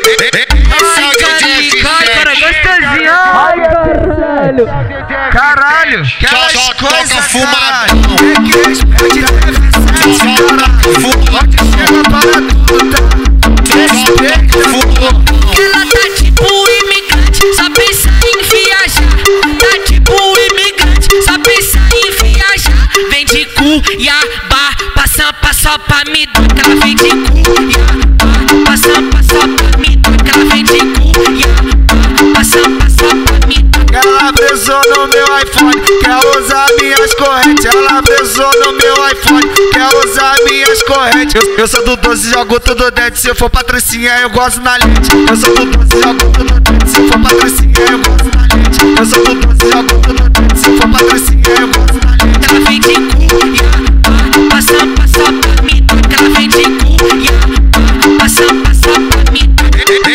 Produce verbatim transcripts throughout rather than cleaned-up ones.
cara, gostosinho. Ai, caralho. Caralho, que só toca fumadão. É que respeite a F sete, caralho. Pode chegar para tudo, respeita fumadão. Ela tá tipo imigrante, só pensa em viajar. Tá tipo imigrante, só pensa em viajar. Vem de Cuiabá, passa, passa pra me dar. Ela vem de Cuiabá, passa, passa pra me dar. Ela vem de Cuiabá, passa, passa pra me dar. Ela beijou no meu iPhone, quer usar minhas correntes. Ela beijou no meu iPhone, quer usar minhas correntes. Eu, eu sou do doze, jogo tudo dentro. Se eu for patricinha, eu gosto na lente. Eu sou do doze, jogo tudo dentro. Se eu for patricinha, eu gosto na lente. Eu sou do doze, jogo tudo dentro. Se eu for patricinha, eu gosto na lente. Ela vem de Cuiabá, passa, passa pra me dar. Ela vem de Cuiabá, passa, passa pra me dar.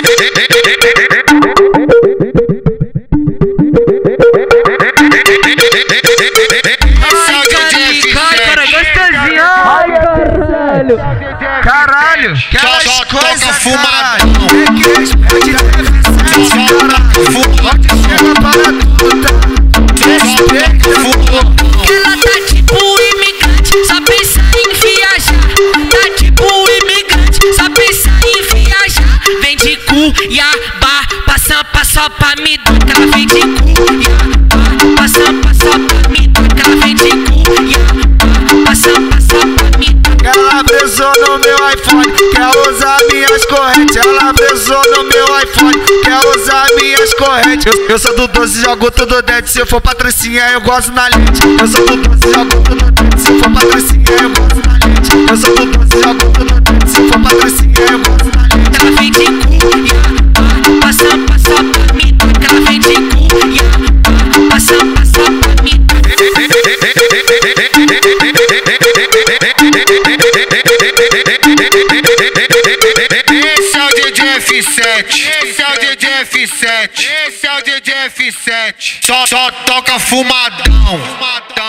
Ai, caralho. Caralho, que só toca fumadão. É que respeite a F sete, caralho. Pode chegar para tudo, respeita fumadão. Ela tá tipo imigrante, só pensa em viajar. Tá tipo imigrante, só pensa em viajar. Vem de Cuiabá, passa, passa pra me dar. Ela vem de Cuiabá, passa, passa pra me dar. Ela vem de Cuiabá, passa, passa pra me dar. Ela beijou no meu iPhone, quer usar minhas correntes. Ela beijou no meu iPhone, quer usar minhas correntes. Eu, eu sou do doze, jogo tudo dentro. Se eu for patricinha, eu gosto na lente. Eu sou do doze, jogo tudo dentro. Se eu for patricinha, eu gosto na lente. Eu sou do doze, jogo tudo dentro. Se eu for patricinha, eu gosto na lente. Ela vem de Cuiabá, passa, passa pra me dar. Ela vem de Cuiabá, passa, passa pra me dar. Esse é o D J F sete. Esse é o D J F sete. Esse é o D J F sete. Só, só toca fumadão.